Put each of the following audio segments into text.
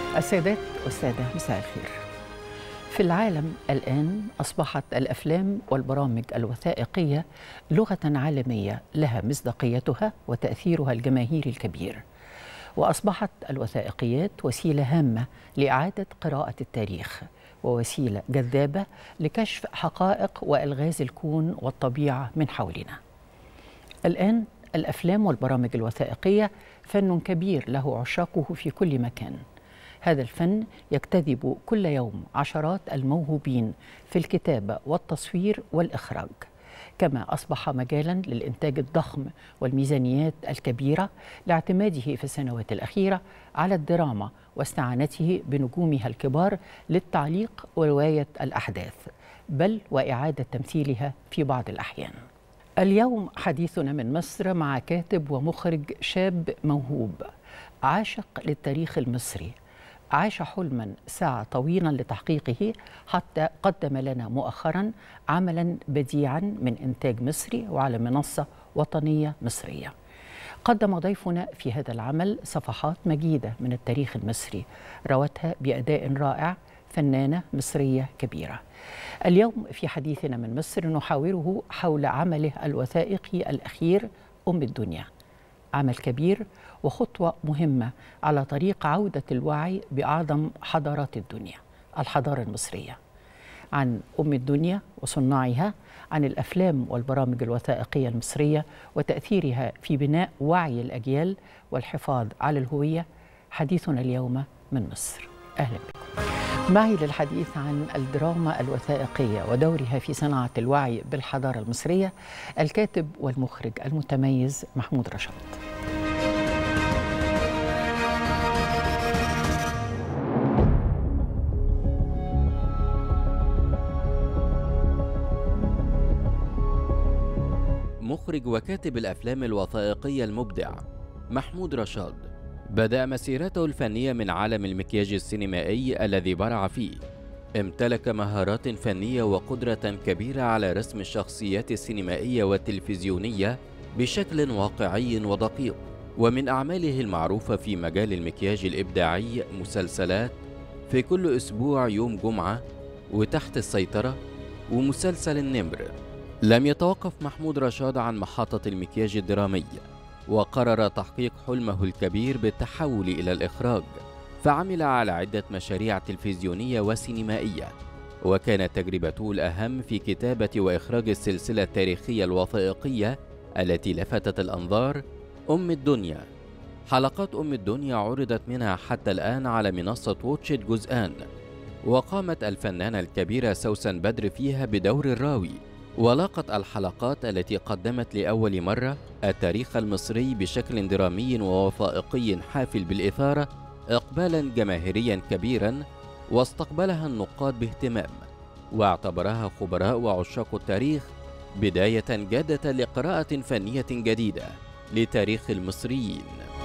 السيدات والسادة، مساء الخير. في العالم الآن أصبحت الأفلام والبرامج الوثائقية لغة عالمية لها مصداقيتها وتأثيرها الجماهيري الكبير، وأصبحت الوثائقيات وسيلة هامة لإعادة قراءة التاريخ ووسيلة جذابة لكشف حقائق وألغاز الكون والطبيعة من حولنا. الآن الأفلام والبرامج الوثائقية فن كبير له عشاقه في كل مكان. هذا الفن يجتذب كل يوم عشرات الموهوبين في الكتابة والتصوير والإخراج، كما أصبح مجالاً للإنتاج الضخم والميزانيات الكبيرة لاعتماده في السنوات الأخيرة على الدراما واستعانته بنجومها الكبار للتعليق ورواية الأحداث، بل وإعادة تمثيلها في بعض الأحيان. اليوم حديثنا من مصر مع كاتب ومخرج شاب موهوب عاشق للتاريخ المصري، عاش حلما سعى طويلا لتحقيقه حتى قدم لنا مؤخرا عملا بديعا من إنتاج مصري وعلى منصة وطنية مصرية. قدم ضيفنا في هذا العمل صفحات مجيدة من التاريخ المصري روتها بأداء رائع فنانة مصرية كبيرة. اليوم في حديثنا من مصر نحاوره حول عمله الوثائقي الأخير أم الدنيا، عمل كبير وخطوة مهمة على طريق عودة الوعي بأعظم حضارات الدنيا، الحضارة المصرية. عن أم الدنيا وصناعها، عن الأفلام والبرامج الوثائقية المصرية وتأثيرها في بناء وعي الأجيال والحفاظ على الهوية، حديثنا اليوم من مصر. أهلا بكم. معي للحديث عن الدراما الوثائقية ودورها في صناعة الوعي بالحضارة المصرية الكاتب والمخرج المتميز محمود رشاد. مخرج وكاتب الأفلام الوثائقية المبدع محمود رشاد بدأ مسيرته الفنية من عالم المكياج السينمائي الذي برع فيه. امتلك مهارات فنية وقدرة كبيرة على رسم الشخصيات السينمائية والتلفزيونية بشكل واقعي ودقيق، ومن أعماله المعروفة في مجال المكياج الإبداعي مسلسلات في كل أسبوع يوم جمعة، وتحت السيطرة، ومسلسل النمر. لم يتوقف محمود رشاد عن محطة المكياج الدرامي، وقرر تحقيق حلمه الكبير بالتحول إلى الإخراج، فعمل على عدة مشاريع تلفزيونية وسينمائية، وكانت تجربته الأهم في كتابة وإخراج السلسلة التاريخية الوثائقية التي لفتت الأنظار، أم الدنيا. حلقات أم الدنيا عرضت منها حتى الآن على منصة واتشت جزءان، وقامت الفنانة الكبيرة سوسن بدر فيها بدور الراوي، ولاقت الحلقات التي قدمت لأول مرة التاريخ المصري بشكل درامي ووثائقي حافل بالإثارة إقبالا جماهيريا كبيرا، واستقبلها النقاد باهتمام، واعتبرها خبراء وعشاق التاريخ بداية جادة لقراءة فنية جديدة لتاريخ المصريين.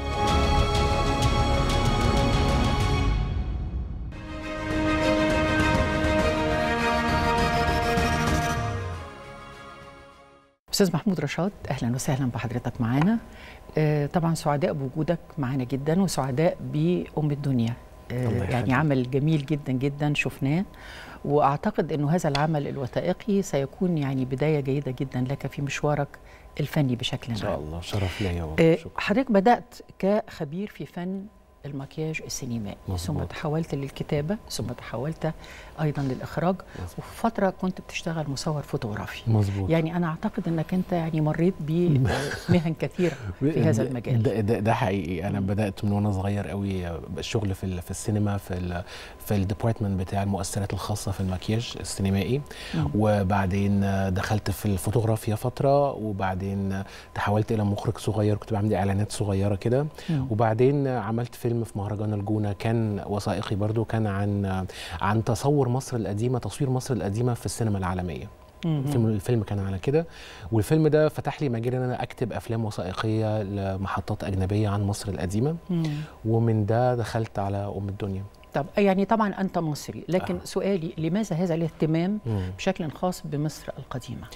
أستاذ محمود رشاد، أهلا وسهلا بحضرتك معانا. طبعا سعداء بوجودك معانا جدا، وسعداء بأم الدنيا. يعني عمل جميل جدا جدا شفناه، وأعتقد أنه هذا العمل الوثائقي سيكون يعني بداية جيدة جدا لك في مشوارك الفني بشكل عام. إن شاء الله، شرف ليا. حضرتك بدأت كخبير في فن المكياج السينمائي، ثم تحولت للكتابة، ثم تحولت أيضا للإخراج، وفي فترة كنت بتشتغل مصور فوتوغرافي. مظبوط. يعني أنا أعتقد أنك أنت يعني مريت بمهن كثيرة في هذا المجال. ده حقيقي. أنا بدأت من وأنا صغير قوي الشغل في السينما، في الديبارتمنت بتاع المؤثرات الخاصة في المكياج السينمائي، وبعدين دخلت في الفوتوغرافيا فترة، وبعدين تحولت إلى مخرج صغير، كنت بعمل إعلانات صغيرة كده، وبعدين عملت فيلم في مهرجان الجونة كان وثائقي برضو، كان عن تصوير مصر القديمة في السينما العالمية. الفيلم كان على كده، والفيلم ده فتح لي مجال ان انا اكتب افلام وثائقيه لمحطات اجنبيه عن مصر القديمه، ومن ده دخلت على ام الدنيا. طب يعني طبعا أنت مصري، لكن سؤالي لماذا هذا الاهتمام بشكل خاص بمصر القديمة؟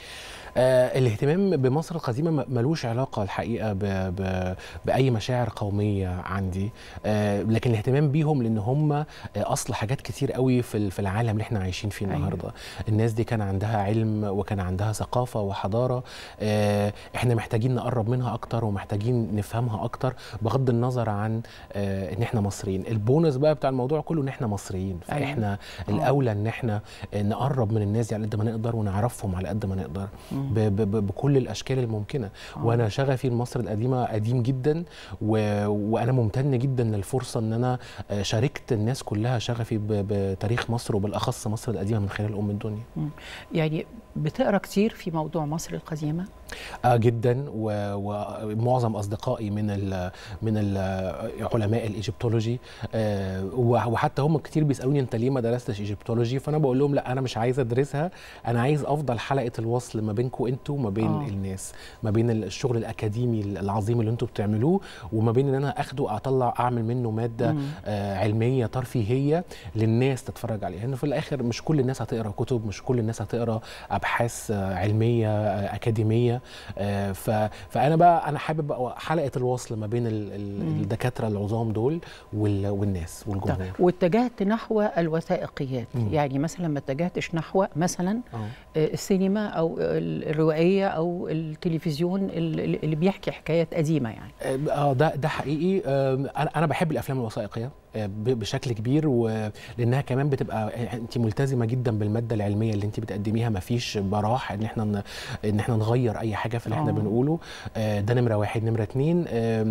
الاهتمام بمصر القديمة ملوش علاقة الحقيقة بأي مشاعر قومية عندي، لكن الاهتمام بيهم لأن هم أصل حاجات كتير قوي في العالم اللي احنا عايشين فيه النهاردة. الناس دي كان عندها علم وكان عندها ثقافة وحضارة، احنا محتاجين نقرب منها أكتر ومحتاجين نفهمها أكتر بغض النظر عن إن احنا مصريين. البونس بقى بتاع الموضوع كله إن احنا مصريين، فاحنا الأولى إن احنا نقرب من الناس دي على قد ما نقدر ونعرفهم على قد ما نقدر بكل الاشكال الممكنه. وانا شغفي لمصر القديمه قديم جدا، وانا ممتن جدا للفرصه ان انا شاركت الناس كلها شغفي بتاريخ مصر وبالاخص مصر القديمه من خلال ام الدنيا. يعني بتقرا كتير في موضوع مصر القديمه؟ جدا، ومعظم اصدقائي من علماء الايجيبتولوجي، وحتى هم كتير بيسالوني انت ليه ما درستش ايجيبتولوجي، فانا بقول لهم لا انا مش عايز ادرسها، انا عايز افضل حلقه الوصل ما بينكم انتوا وما بين الناس، ما بين الشغل الاكاديمي العظيم اللي انتوا بتعملوه وما بين ان انا اخده اعمل منه ماده علميه ترفيهيه للناس تتفرج عليها. لانه في الاخر مش كل الناس هتقرا كتب، مش كل الناس هتقرا ابحاث علميه اكاديميه، فانا بقى انا حابب بقى حلقه الوصل ما بين الدكاتره العظام دول والناس والجمهور. واتجهت نحو الوثائقيات، يعني مثلا ما اتجهتش نحو مثلا السينما او الروائيه او التلفزيون اللي بيحكي حكايات قديمه يعني؟ ده حقيقي. انا بحب الافلام الوثائقيه بشكل كبير، ولانها كمان بتبقى انت ملتزمه جدا بالماده العلميه اللي انت بتقدميها، ما فيش براح ان احنا نغير اي حاجه في اللي احنا بنقوله. ده نمره واحد. نمره اتنين،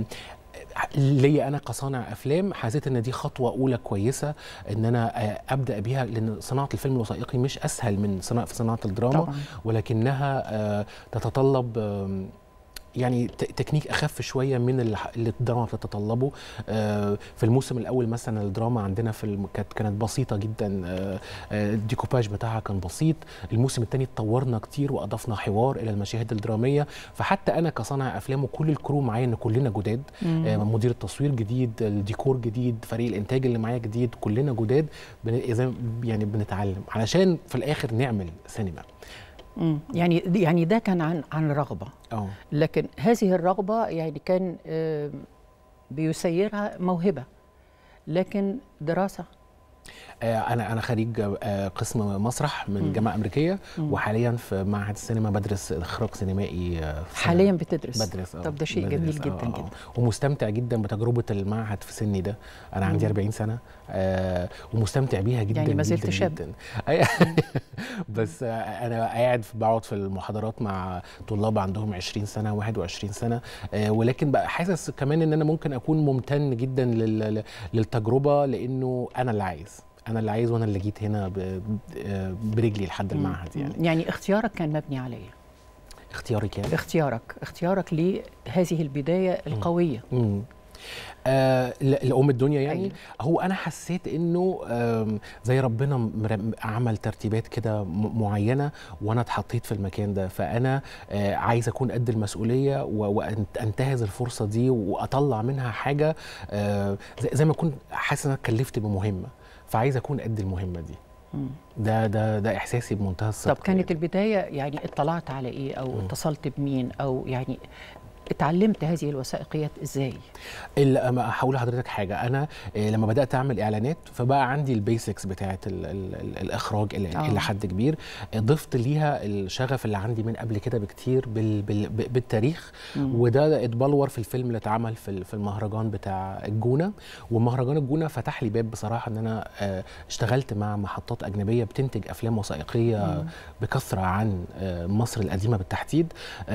ليا انا كصانع افلام حسيت ان دي خطوه اولى كويسه ان انا ابدا بيها، لان صناعه الفيلم الوثائقي مش اسهل من صناعه الدراما طبعا. ولكنها تتطلب يعني تكنيك اخف شويه من اللي الدراما بتتطلبه. في الموسم الاول مثلا الدراما عندنا كانت بسيطه جدا، الديكوباج بتاعها كان بسيط. الموسم الثاني اتطورنا كتير واضفنا حوار الى المشاهد الدراميه، فحتى انا كصانع افلام وكل الكرو معايا ان كلنا جداد، مدير التصوير جديد، الديكور جديد، فريق الانتاج اللي معايا جديد، كلنا جداد يعني بنتعلم علشان في الاخر نعمل سينما. يعني ده كان عن رغبه، لكن هذه الرغبه يعني كان بيسيرها موهبه، لكن دراسه. انا خريج قسم مسرح من جامعه امريكيه، وحاليا في معهد السينما بدرس اخراج سينمائي. حاليا بدرس؟ طب ده شيء جميل جدا جدا، ومستمتع جدا بتجربه المعهد في سني ده. انا عندي 40 سنه ومستمتع بيها جدا، يعني ما زلت شاب جدا. بس انا قاعد بقعد في المحاضرات مع طلاب عندهم 20 سنه 21 سنه، ولكن بقى حاسس كمان ان انا ممكن اكون ممتن جدا للتجربه، لانه انا اللي عايز وانا اللي جيت هنا برجلي لحد المعهد. يعني اختيارك كان مبني على ايه؟ اختياري كان اختيارك لهذه البدايه القويه. لأم الدنيا يعني. هو أنا حسيت إنه زي ربنا عمل ترتيبات كده معينة وأنا اتحطيت في المكان ده، فأنا عايز أكون قد المسؤولية وأنتهز الفرصة دي وأطلع منها حاجة زي ما كنت حاسس إن أنا اتكلفت بمهمة، فعايز أكون قد المهمة دي. ده إحساسي بمنتهى الصدق. طب كانت البداية يعني اطلعت على إيه أو اتصلت بمين أو يعني اتعلمت هذه الوثائقيات ازاي؟ هقول لحضرتك حاجه. انا لما بدات اعمل اعلانات فبقى عندي البيسكس بتاعه الاخراج الى حد كبير، ضفت ليها الشغف اللي عندي من قبل كده بكتير بالتاريخ، وده اتبلور في الفيلم اللي اتعمل في المهرجان بتاع الجونه. ومهرجان الجونه فتح لي باب بصراحه ان انا اشتغلت مع محطات اجنبيه بتنتج افلام وثائقيه بكثره عن مصر القديمه بالتحديد.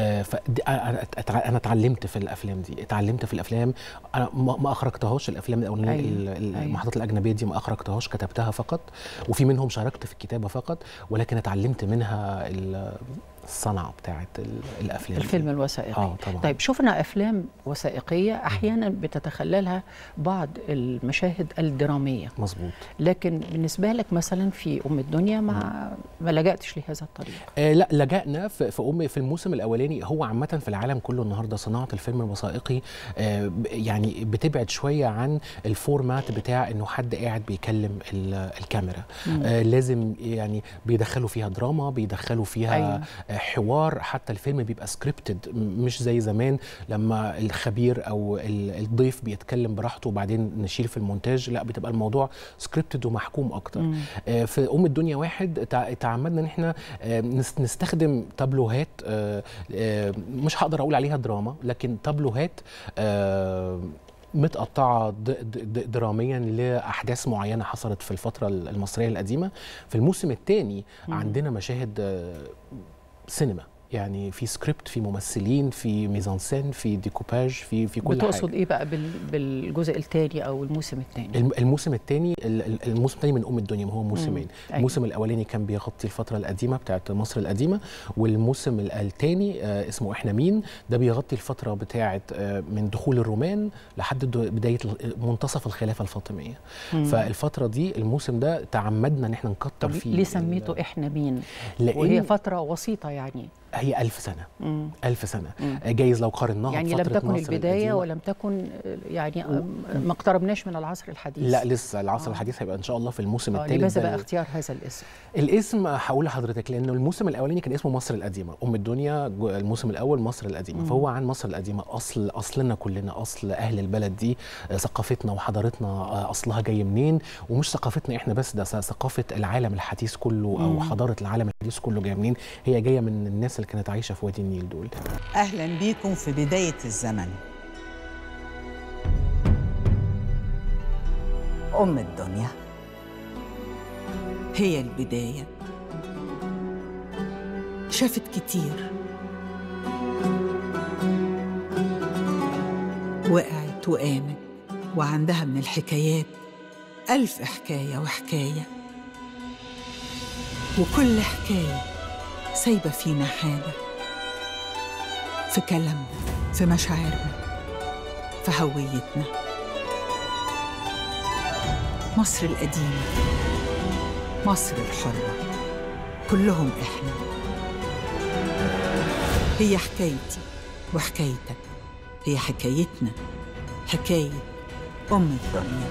انا اتعلمت في الافلام دي، اتعلمت في الافلام. انا ما اخرجتهاش الافلام الاولانيه. المحطات الاجنبيه دي ما اخرجتهاش، كتبتها فقط، وفي منهم شاركت في الكتابه فقط، ولكن اتعلمت منها الصنعه بتاعت الفيلم الوثائقي. طبعا. طيب شفنا افلام وثائقيه احيانا بتتخللها بعض المشاهد الدراميه. مظبوط. لكن بالنسبه لك مثلا في ام الدنيا ما لجأتش لهذا الطريق؟ لا، لجأنا في الموسم الاولاني. هو عامه في العالم كله النهارده صناعه الفيلم الوثائقي يعني بتبعد شويه عن الفورمات بتاع انه حد قاعد بيكلم الكاميرا. لازم يعني بيدخلوا فيها دراما، بيدخلوا فيها حوار، حتى الفيلم بيبقى سكريبتد، مش زي زمان لما الخبير او الضيف بيتكلم براحته وبعدين نشيل في المونتاج. لا، بتبقى الموضوع سكريبتد ومحكوم اكتر. في الدنيا واحد تعمدنا ان احنا نستخدم تابلوهات، مش هقدر اقول عليها دراما، لكن تابلوهات متقطعة دراميا لأحداث معينة حصلت في الفترة المصرية القديمة. في الموسم الثاني عندنا مشاهد سينما، يعني في سكريبت، في ممثلين، في ميزانسين، في ديكوباج، في كل حاجه. بتقصد ايه بقى بالجزء الثاني او الموسم الثاني؟ الموسم الثاني من ام الدنيا، ما هو موسمين. الموسم الاولاني كان بيغطي الفتره القديمه بتاعت مصر القديمه، والموسم الثاني اسمه احنا مين، ده بيغطي الفتره بتاعت من دخول الرومان لحد بدايه منتصف الخلافه الفاطميه. فالفتره دي، الموسم ده تعمدنا ان احنا نكتر فيه. ليه سميته احنا مين؟ وهي فتره وسيطه يعني. هي 1000 سنة. 1000 سنة. جايز لو قارناها يعني لم تكن البداية ولم تكن يعني ما اقتربناش من العصر الحديث. لا، لسه العصر الحديث هيبقى ان شاء الله في الموسم الثالث. لماذا بقى اختيار هذا الاسم؟ الاسم هقول لحضرتك، لانه الموسم الاولاني كان اسمه مصر القديمة، ام الدنيا. الموسم الاول مصر القديمة، فهو عن مصر القديمة، اصلنا كلنا، اصل اهل البلد دي، ثقافتنا وحضارتنا اصلها جاي منين، ومش ثقافتنا احنا بس، ده ثقافة العالم الحديث كله او حضارة العالم الحديث كله جايه منين. هي جايه من الناس اللي كانت عايشه في وادي النيل دول. اهلا بيكم في بدايه الزمن. ام الدنيا هي البدايه، شافت كتير، وقعت وقامت، وعندها من الحكايات 1000 حكايه وحكايه، وكل حكايه سايبه فينا حاجه، في كلامنا، في مشاعرنا، في هويتنا. مصر القديمة، مصر الحرة، كلهم إحنا. هي حكايتي وحكايتك، هي حكايتنا، حكاية أم الدنيا.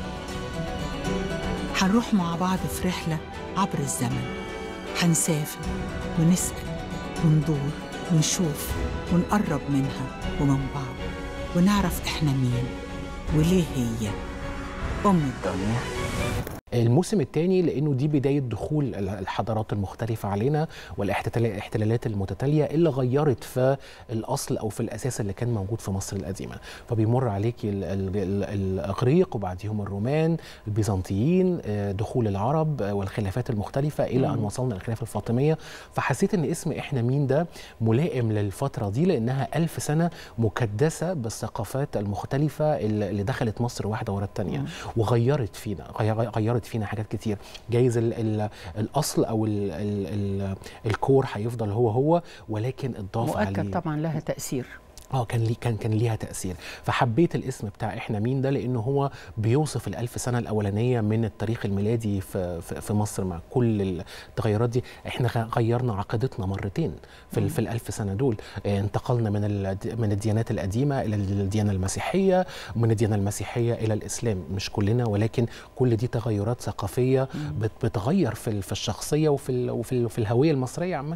هنروح مع بعض في رحلة عبر الزمن، هنسافر ونسأل وندور ونشوف ونقرب منها ومن بعض، ونعرف إحنا مين وليه هي أم الدنيا. الموسم الثاني لانه دي بدايه دخول الحضارات المختلفه علينا والاحتلالات المتتاليه اللي غيرت في الاصل او في الاساس اللي كان موجود في مصر القديمه. فبيمر عليكي الاغريق وبعديهم الرومان، البيزنطيين، دخول العرب والخلافات المختلفه الى ان وصلنا للخلافه الفاطميه. فحسيت ان اسم احنا مين ده ملائم للفتره دي، لانها 1000 سنه مكدسه بالثقافات المختلفه اللي دخلت مصر واحده ورا الثانيه وغيرت فينا حاجات كتير. جايز الاصل او الكور هيفضل هو، ولكن الضاف عليه مؤكد طبعا لها تاثير. كان ليها تأثير. فحبيت الاسم بتاع احنا مين ده، لانه هو بيوصف ال1000 سنة الاولانية من التاريخ الميلادي في مصر. مع كل التغيرات دي احنا غيرنا عقيدتنا مرتين في ال1000 سنة دول. انتقلنا من الديانات القديمة الى الديانة المسيحية، ومن الديانة المسيحية الى الاسلام. مش كلنا، ولكن كل دي تغيرات ثقافية بتغير في الشخصية وفي الهوية المصرية عامة.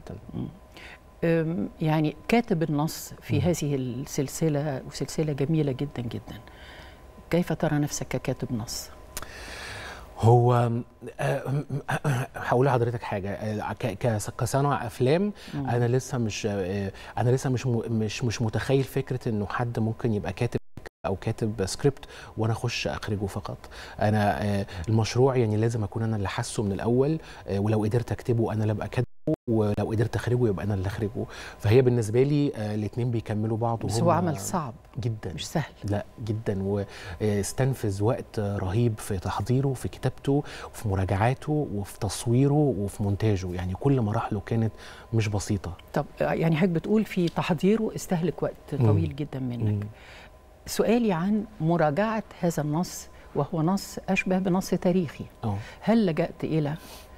يعني كاتب النص في هذه السلسلة، وسلسلة جميلة جدا جدا، كيف ترى نفسك ككاتب نص؟ هو هقول لحضرتك حاجه، كصانع افلام انا لسه مش متخيل فكره انه حد ممكن يبقى كاتب او كاتب سكريبت وانا اخش اخرجه فقط. انا المشروع يعني لازم اكون انا اللي حاسه من الاول، ولو قدرت اكتبه انا اللي ابقى كاتبه، ولو قدرت اخرجه يبقى انا اللي اخرجه. فهي بالنسبه لي الاثنين بيكملوا بعض. بس هو عمل صعب جدا، مش سهل. لا جدا، واستنفذ وقت رهيب في تحضيره، في كتابته، وفي مراجعاته، وفي تصويره، وفي مونتاجه. يعني كل مراحله كانت مش بسيطه. طب يعني حضرتك بتقول في تحضيره استهلك وقت طويل جدا منك. سؤالي عن مراجعه هذا النص، وهو نص اشبه بنص تاريخي. هل لجأت الى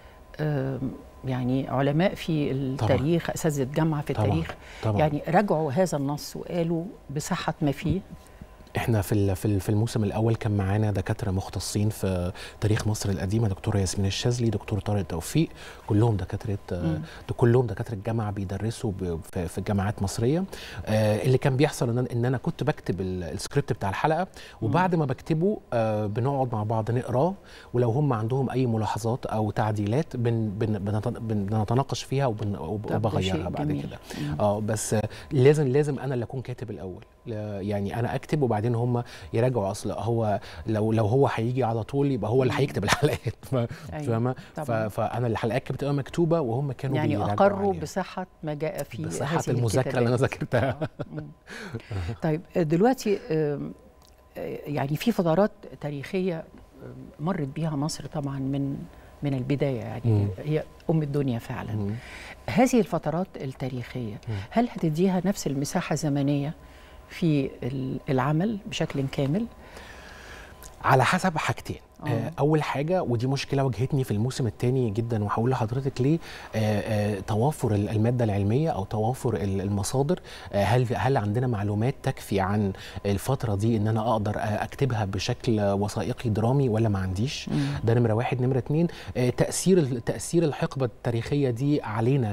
يعني علماء في التاريخ، اساتذه جامعه في التاريخ، طبعا. يعني راجعوا هذا النص وقالوا بصحه ما فيه؟ احنا في الموسم الاول كان معانا دكاتره مختصين في تاريخ مصر القديمه، دكتوره ياسمين الشاذلي، دكتور طارق توفيق، كلهم دكاتره جامعه بيدرسوا في جامعات مصريه. اللي كان بيحصل ان انا كنت بكتب السكريبت بتاع الحلقه، وبعد ما بكتبه بنقعد مع بعض نقراه، ولو هم عندهم اي ملاحظات او تعديلات بنتناقش فيها وبغيرها بعد كده. بس لازم انا اللي اكون كاتب الاول، يعني انا اكتب وبعدين هم يراجعوا. اصل هو لو هو هيجي على طول يبقى هو اللي هيكتب الحلقات، فاهمه؟ فانا الحلقات بتبقى مكتوبه وهم كانوا يعني بيراجعوا اقروا عليها. بصحه ما جاء في بصحه المذاكره اللي انا ذاكرتها. طيب دلوقتي يعني في فترات تاريخيه مرت بيها مصر طبعا من البدايه، يعني هي الدنيا فعلا. هذه الفترات التاريخية هل هتديها نفس المساحة الزمنية في العمل بشكل كامل؟ على حسب حاجتين. اول حاجه، ودي مشكله واجهتني في الموسم الثاني جدا وهقول لحضرتك ليه، توافر الماده العلميه او توافر المصادر. هل عندنا معلومات تكفي عن الفتره دي ان انا اقدر اكتبها بشكل وثائقي درامي ولا ما عنديش؟ ده نمره واحد. نمره اتنين، تاثير الحقبه التاريخيه دي علينا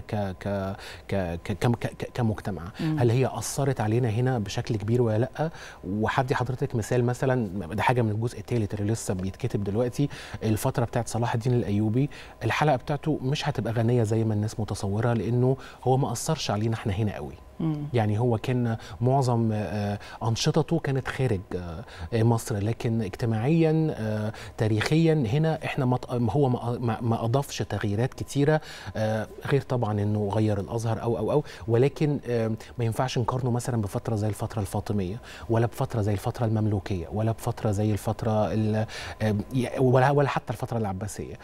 كمجتمع. هل هي اثرت علينا هنا بشكل كبير ولا لا؟ وهدي حضرتك مثال، مثلا ده حاجه من الجزء الثالث اللي لسه بيتكتب دلوقتي، الفتره بتاعت صلاح الدين الايوبي، الحلقه بتاعته مش هتبقى غنيه زي ما الناس متصوره، لانه هو ما اثرش علينا احنا هنا قوي. يعني هو كان معظم أنشطته كانت خارج مصر، لكن اجتماعيا تاريخيا هنا احنا هو ما أضافش تغييرات كتيرة، غير طبعا انه غير الأزهر أو ولكن ما ينفعش نقارنه مثلا بفترة زي الفترة الفاطمية، ولا بفترة زي الفترة المملوكية، ولا بفترة زي الفترة ولا حتى الفترة العباسية.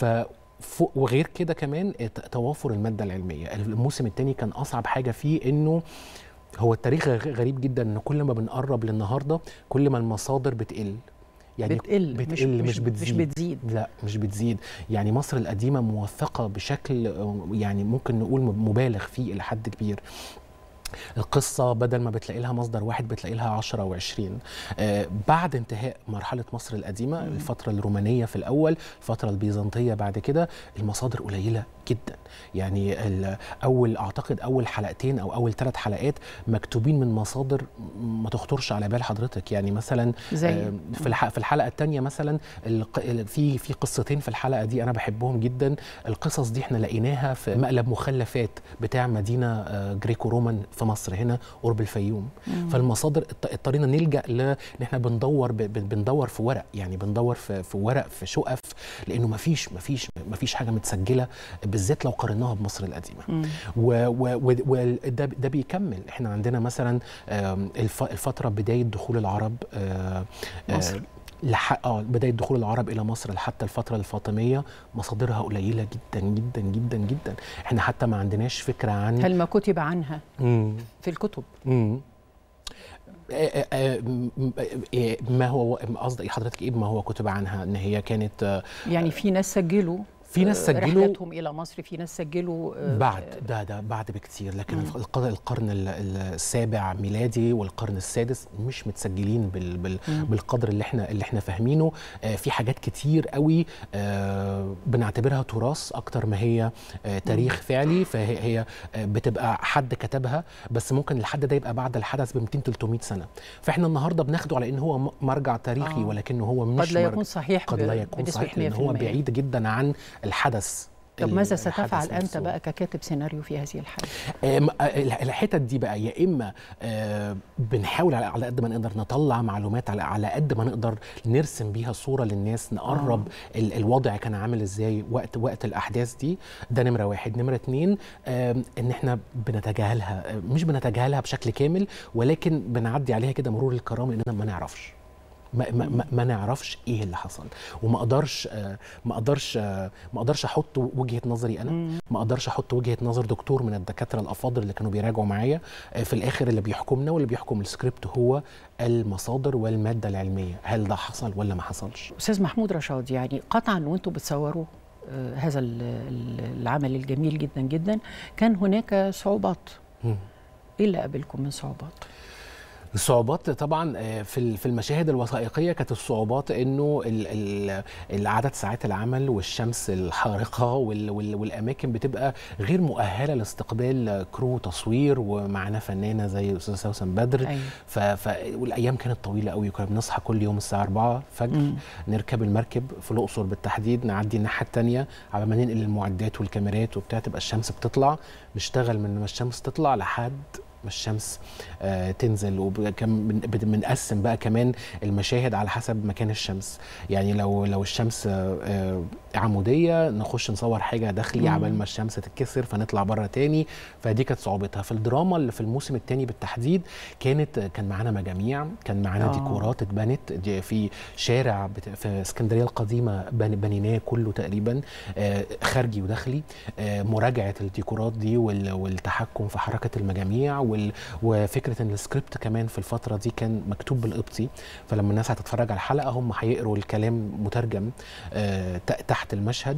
وغير كده كمان توافر المادة العلمية. الموسم الثاني كان أصعب حاجة فيه إنه هو التاريخ غريب جدا، إن كل ما بنقرب للنهاردة كل ما المصادر بتقل. يعني بتقل مش بتزيد. لا مش بتزيد. يعني مصر القديمة موثقة بشكل يعني ممكن نقول مبالغ فيه إلى حد كبير. القصة بدل ما بتلاقي لها مصدر واحد بتلاقي لها 10 و20. بعد انتهاء مرحلة مصر القديمة، الفترة الرومانية في الأول، الفترة البيزنطية بعد كده، المصادر قليلة جدا. يعني أعتقد أول حلقتين أو أول 3 حلقات مكتوبين من مصادر ما تخطرش على بال حضرتك. يعني مثلا في الحلقة الثانية مثلا في قصتين في الحلقة دي أنا بحبهم جدا. القصص دي احنا لقيناها في مقلب مخلفات بتاع مدينة جريكو رومان في مصر هنا قرب الفيوم. فالمصادر اضطرينا نلجأ ان احنا بندور في ورق، يعني بندور في ورق، في شقف، لانه مفيش حاجه متسجله، بالذات لو قارناها بمصر القديمه. وده بيكمل. احنا عندنا مثلا الفتره بدايه دخول العرب مصر، بداية دخول العرب إلى مصر حتى الفترة الفاطمية مصادرها قليلة جدا جدا جدا جدا. احنا حتى ما عندناش فكرة عن هل ما كتب عنها في الكتب؟ ما هو قصدي حضرتك ايه ما هو كتب عنها؟ ان هي كانت يعني في ناس سجلوا رحلتهم الى مصر، في ناس سجلوا بعد ده بعد بكتير، لكن القرن السابع ميلادي والقرن السادس مش متسجلين بالقدر اللي احنا فاهمينه. في حاجات كتير قوي بنعتبرها تراث اكتر ما هي تاريخ فعلي، فهي بتبقى حد كتبها، بس ممكن الحد ده يبقى بعد الحدث ب 200-300 سنه، فاحنا النهارده بناخده على ان هو مرجع تاريخي، ولكنه هو مش قد لا يكون صحيح، قد لا يكون صحيح، لان هو بعيد جدا عن الحدث. طب ماذا ستفعل أنت بقى ككاتب سيناريو في هذه الحالة؟ الحتت دي بقى يا إما بنحاول على قد ما نقدر نطلع معلومات، على قد ما نقدر نرسم بيها صورة للناس، نقرب الوضع كان عامل إزاي وقت الأحداث دي. ده نمرة واحد. نمرة اتنين، إن إحنا بنتجاهلها، مش بنتجاهلها بشكل كامل، ولكن بنعدي عليها كده مرور الكرام، لأننا ما نعرفش ما نعرفش ايه اللي حصل. وما اقدرش احط وجهة نظري انا، ما اقدرش احط وجهة نظر دكتور من الدكاترة الافاضل اللي كانوا بيراجعوا معايا. في الاخر اللي بيحكمنا واللي بيحكم السكريبت هو المصادر والمادة العلمية، هل ده حصل ولا ما حصلش. استاذ محمود رشاد، يعني قطعا وانتم بتصوروا هذا العمل الجميل جدا جدا كان هناك صعوبات، ايه اللي قابلكم من صعوبات؟ الصعوبات طبعا في المشاهد الوثائقيه كانت الصعوبات انه عدد ساعات العمل والشمس الحارقه والاماكن بتبقى غير مؤهله لاستقبال كرو تصوير، ومعانا فنانه زي استاذه سوسن بدر. أيوة. والايام كانت طويله قوي، كنا بنصحى كل يوم الساعه 4 الفجر، نركب المركب في الاقصر بالتحديد، نعدي الناحيه الثانيه على ما ننقل المعدات والكاميرات وبتاع، تبقى الشمس بتطلع، نشتغل من ما الشمس تطلع لحد ما الشمس تنزل. وبنقسم بقى كمان المشاهد على حسب مكان الشمس، يعني لو الشمس عموديه نخش نصور حاجه داخلي عبال ما الشمس تتكسر فنطلع بره تاني. فدي كانت صعوبتها. في الدراما اللي في الموسم الثاني بالتحديد كان معانا مجاميع، كان معانا ديكورات اتبنت في شارع في اسكندريه القديمه بنيناه كله تقريبا، خارجي وداخلي، مراجعه الديكورات دي والتحكم في حركه المجاميع، وفكره ان السكريبت كمان في الفتره دي كان مكتوب بالقبطي، فلما الناس هتتفرج على الحلقه هم هيقروا الكلام مترجم تحت المشهد.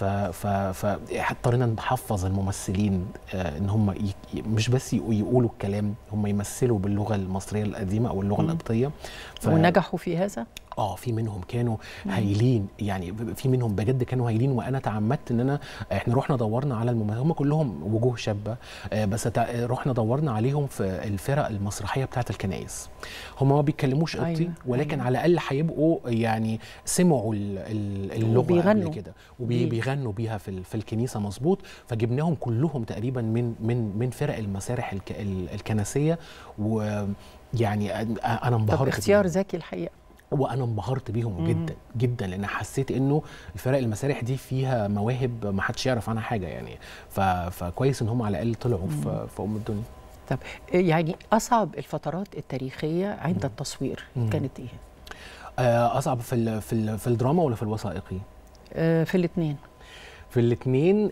فاضطرينا نحفظ الممثلين ان هم مش بس يقولوا الكلام، هم يمثلوا باللغه المصريه القديمه او اللغه القبطيه. ونجحوا في هذا؟ في منهم كانوا هايلين، يعني في منهم بجد كانوا هايلين. وانا تعمدت ان احنا رحنا دورنا على هم كلهم وجوه شابه، بس رحنا دورنا عليهم في الفرق المسرحيه بتاعه الكنائس. هم ما بيتكلموش قبطي، ولكن على الاقل هيبقوا يعني سمعوا اللغه قبل كده وبيغنوا بيها في الكنيسه مظبوط. فجبناهم كلهم تقريبا من فرق المسارح الكنسيه، ويعني انا انبهرت. اختيار ذكي الحقيقه، وانا انبهرت بيهم جدا جدا، لان حسيت انه الفرق المسارح دي فيها مواهب ما حدش يعرف عنها حاجه يعني. فكويس ان هم على الاقل طلعوا في الدنيا. طب يعني اصعب الفترات التاريخيه عند التصوير كانت ايه؟ اصعب في الدراما ولا في الوثائقي؟ في الاثنين. في الاثنين.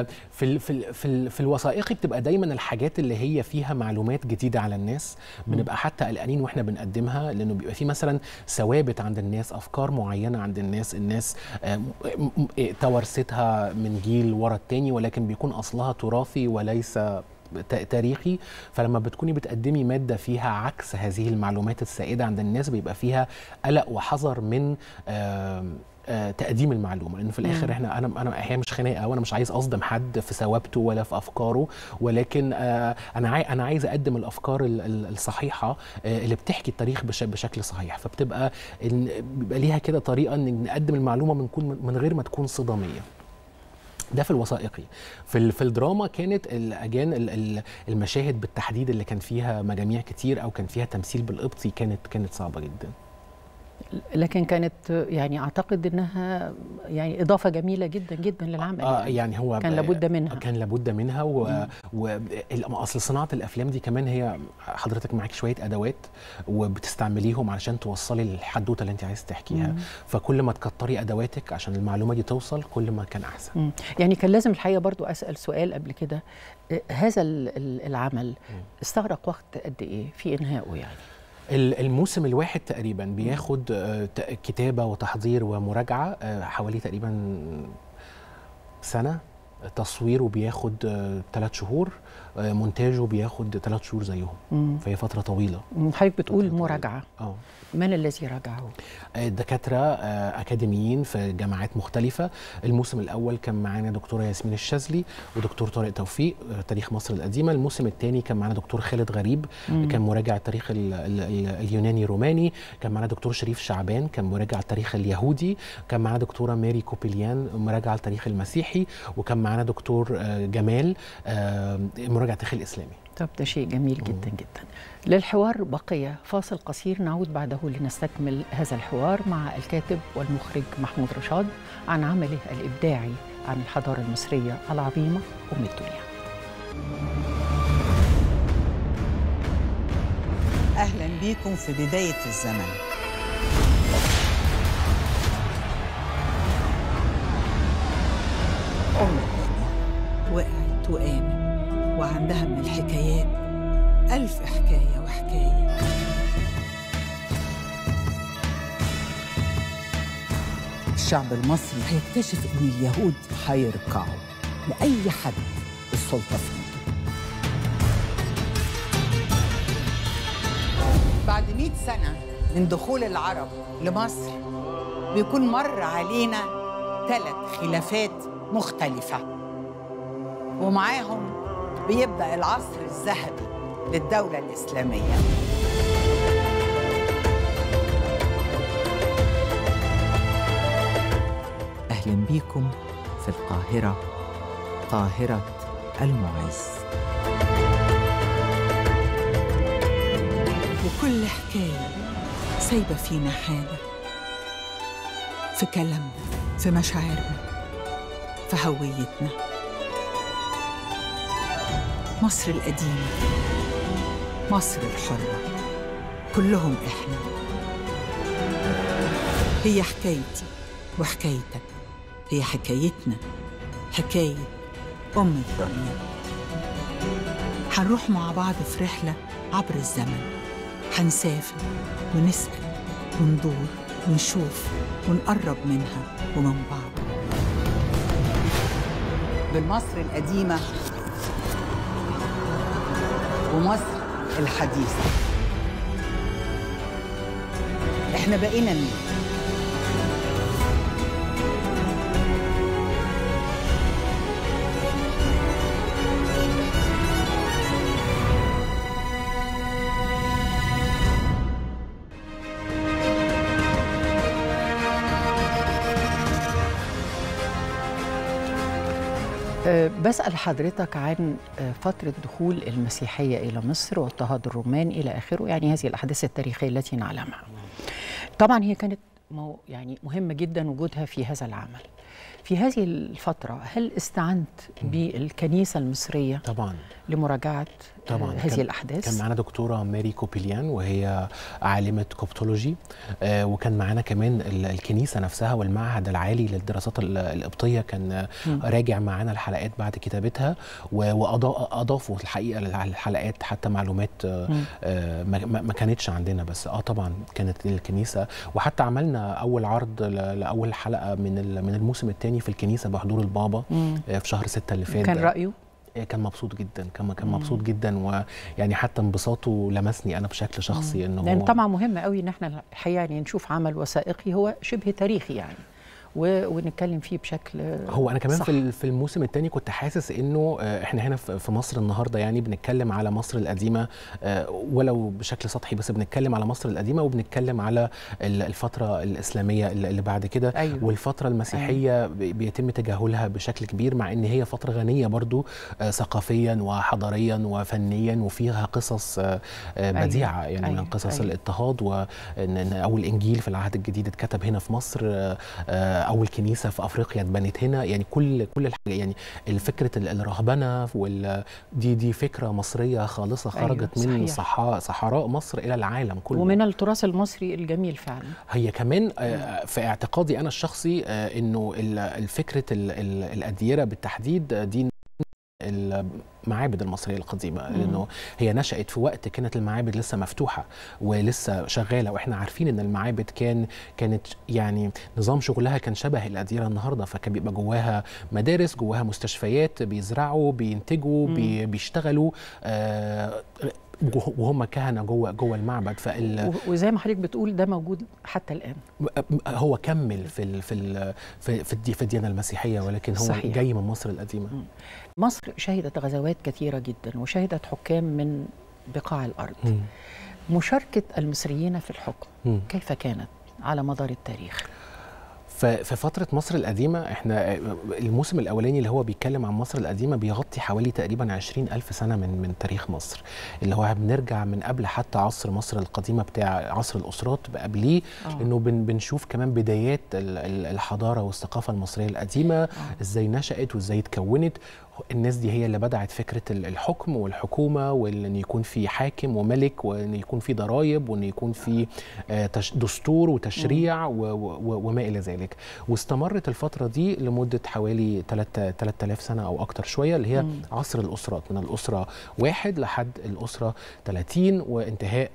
في الوثائقي بتبقى دايما الحاجات اللي هي فيها معلومات جديده على الناس، بنبقى حتى قلقانين واحنا بنقدمها، لانه بيبقى في مثلا ثوابت عند الناس، افكار معينه عند الناس توارثتها من جيل ورا التاني، ولكن بيكون اصلها تراثي وليس تاريخي. فلما بتكوني بتقدمي ماده فيها عكس هذه المعلومات السائده عند الناس، بيبقى فيها قلق وحذر من تقديم المعلومه، لانه في الاخر انا هي مش خناقه، وانا مش عايز اصدم حد في ثوابته ولا في افكاره، ولكن انا عايز اقدم الافكار الصحيحه اللي بتحكي التاريخ بشكل صحيح. فبتبقى بيبقى ليها كده طريقه ان نقدم المعلومه من غير ما تكون صداميه. ده في الوثائقي. في الدراما كانت المشاهد بالتحديد اللي كان فيها مجاميع كتير او كان فيها تمثيل بالقبطي كانت صعبه جدا. لكن كانت يعني اعتقد انها يعني اضافه جميله جدا جدا للعمل. يعني هو كان لابد منها. كان لابد منها. واصل صناعه الافلام دي كمان هي حضرتك معاك شويه ادوات وبتستعمليهم علشان توصلي الحدوته اللي انت عايز تحكيها. فكل ما تكتري ادواتك عشان المعلومه دي توصل كل ما كان احسن. يعني كان لازم الحقيقه برضو اسال سؤال قبل كده، هذا العمل استغرق وقت قد ايه في انهائه؟ يعني الموسم الواحد تقريبا بياخد كتابة وتحضير ومراجعة حوالي تقريبا سنة، تصويره بياخد 3 شهور، مونتاجه بياخد 3 شهور زيهم. فهي فترة طويلة. حضرتك بتقول مراجعة، من الذي راجعه؟ دكاترة أكاديميين في جامعات مختلفة. الموسم الأول كان معانا دكتورة ياسمين الشاذلي ودكتور طارق توفيق تاريخ مصر القديمة. الموسم الثاني كان معانا دكتور خالد غريب كان مراجع التاريخ اليوناني الروماني. كان معانا دكتور شريف شعبان كان مراجع التاريخ اليهودي. كان معانا دكتورة ماري كوبيليان مراجع التاريخ المسيحي. وكان معانا دكتور جمال مراجع التاريخ الإسلامي. طب ده شيء جميل جدا جدا. للحوار بقية فاصل قصير، نعود بعده لنستكمل هذا الحوار مع الكاتب والمخرج محمود رشاد عن عمله الإبداعي عن الحضارة المصرية العظيمة أم الدنيا. أهلا بيكم في بداية الزمن. أم الدنيا وقعت وقامت وعندها من الحكايات 1000 حكاية وحكاية. الشعب المصري هيكتشف إن اليهود هيركعوا لأي حد السلطة في إيده. بعد 100 سنة من دخول العرب لمصر بيكون مر علينا 3 خلافات مختلفة، ومعاهم بيبدأ العصر الذهبي للدولة الإسلامية. أهلا بيكم في القاهرة، قاهرة المعز. وكل حكاية سايبة فينا حاجة، في كلامنا، في مشاعرنا، في هويتنا. مصر القديمة، مصر الحرة، كلهم إحنا. هي حكايتي وحكايتك، هي حكايتنا، حكاية أم الدنيا. هنروح مع بعض في رحلة عبر الزمن، هنسافر ونسأل وندور ونشوف ونقرب منها ومن بعض. بالمصر القديمة ومصر الحديثة، إحنا بقينا مين؟ بسأل حضرتك عن فترة دخول المسيحية إلى مصر واضطهاد الرومان إلى آخره، يعني هذه الأحداث التاريخية التي نعلمها. طبعا هي كانت يعني مهمة جدا وجودها في هذا العمل. في هذه الفترة هل استعنت بالكنيسة المصرية طبعا لمراجعة هذه الأحداث؟ كان معانا دكتورة ماري كوبيليان وهي عالمة كوبتولوجي، وكان معانا كمان الكنيسة نفسها والمعهد العالي للدراسات القبطية كان راجع معانا الحلقات بعد كتابتها، وأضافوا الحقيقة للحلقات حتى معلومات ما كانتش عندنا، بس طبعا كانت الكنيسة. وحتى عملنا أول عرض لأول حلقة من الموسم الثاني في الكنيسة بحضور البابا في شهر 6 اللي فات. كان رأيه؟ كان مبسوط جدا، كان مبسوط جدا، ويعني حتى انبساطه لمسني انا بشكل شخصي. انه لان طبعا مهم قوي ان احنا الحقيقه يعني نشوف عمل وثائقي هو شبه تاريخي يعني ونتكلم فيه بشكل هو انا كمان صح. في الموسم الثاني كنت حاسس انه احنا هنا في مصر النهارده يعني بنتكلم على مصر القديمه، ولو بشكل سطحي، بس بنتكلم على مصر القديمه وبنتكلم على الفتره الاسلاميه اللي بعد كده. أيوة. والفتره المسيحيه بيتم تجاهلها بشكل كبير، مع ان هي فتره غنيه برضو ثقافيا وحضاريا وفنيا، وفيها قصص بديعه يعني. من قصص الاضطهاد، وان اول انجيل في العهد الجديد اتكتب هنا في مصر، اول كنيسه في افريقيا اتبنت هنا، يعني كل الحاجه، يعني الفكره الرهبنه دي فكره مصريه خالصه خرجت من صحراء مصر الى العالم كله، ومن التراث المصري الجميل فعلا. هي كمان في اعتقادي انا الشخصي انه الفكره الاديره بالتحديد دي المعابد المصرية القديمة، لأنه هي نشأت في وقت كانت المعابد لسه مفتوحة ولسه شغالة، وإحنا عارفين إن المعابد كانت يعني نظام شغلها كان شبه الأديرة النهاردة، فكان بيبقى جواها مدارس، جواها مستشفيات، بيزرعوا، بينتجوا، بيشتغلوا، وهم كهنة جوه المعبد. وزي ما حضرتك بتقول ده موجود حتى الآن. هو كمل في الديانة المسيحية، ولكن هو صحيح. جاي من مصر القديمة. مصر شهدت غزوات كثيرة جدا، وشهدت حكام من بقاع الأرض. مشاركة المصريين في الحكم كيف كانت على مدار التاريخ؟ في فترة مصر القديمة، احنا الموسم الأولاني اللي هو بيتكلم عن مصر القديمة بيغطي حوالي تقريبا 20,000 سنة من تاريخ مصر، اللي هو بنرجع من قبل حتى عصر مصر القديمة بتاع عصر الأسرات قبليه، لأنه بنشوف كمان بدايات الحضارة والثقافة المصرية القديمة، ازاي نشأت وازاي اتكونت. الناس دي هي اللي بدعت فكرة الحكم والحكومة، وان يكون في حاكم وملك، وان يكون في ضرائب، وان يكون في دستور وتشريع وما إلى ذلك. واستمرت الفترة دي لمدة حوالي 3000 سنة أو أكتر شوية، اللي هي عصر الأسرات، من الأسرة 1 لحد الأسرة 30، وانتهاء